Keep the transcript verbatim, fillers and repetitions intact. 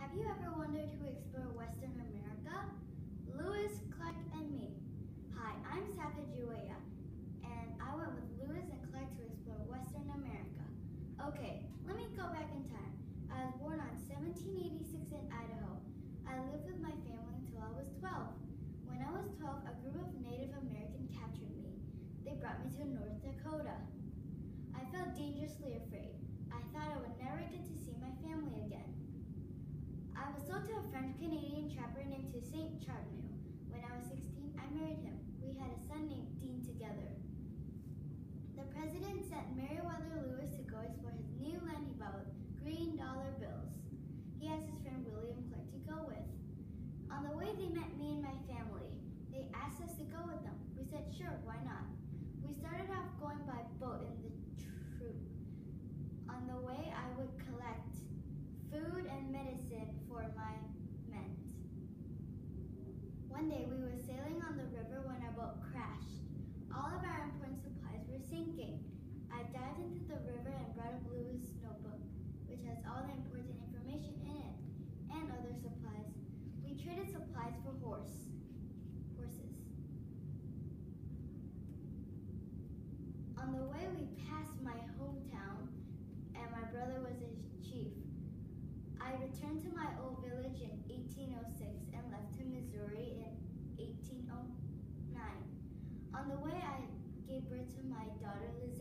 Have you ever wondered who explored Western America? Lewis, Clark, and me. Hi, I'm Sacagawea, and I went with Lewis and Clark to explore Western America. Okay, let me go back in time. I was born on seventeen eighty-six in Idaho. I lived with my family until I was twelve. When I was twelve, a group of Native Americans captured me. They brought me to North Dakota. I felt dangerously afraid. I thought I would never get to see my family again. I was sold to a French-Canadian trapper named Toussaint Charbonneau. When I was sixteen, I married him. We had a son named Dean together. The president sent Meriwether Lewis to go explore his new land he bought with green dollar bills. He asked his friend William Clark to go with. On the way, they met me and my family. They asked us to go with them. We said, sure, why not? We started off going by boat in the troop. On the way, I would collect food and medicine for my men. One day, we were sailing on the river when our boat crashed. All of our important supplies were sinking. I dived into the river and brought up Lewis' notebook, which has all the important information in it, and other supplies. We traded supplies for horse, horses. On the way, we passed my hometown, and my brother was a chief. I returned to my old village in eighteen oh six and left to Missouri in eighteen oh nine. On the way, I gave birth to my daughter, Liz.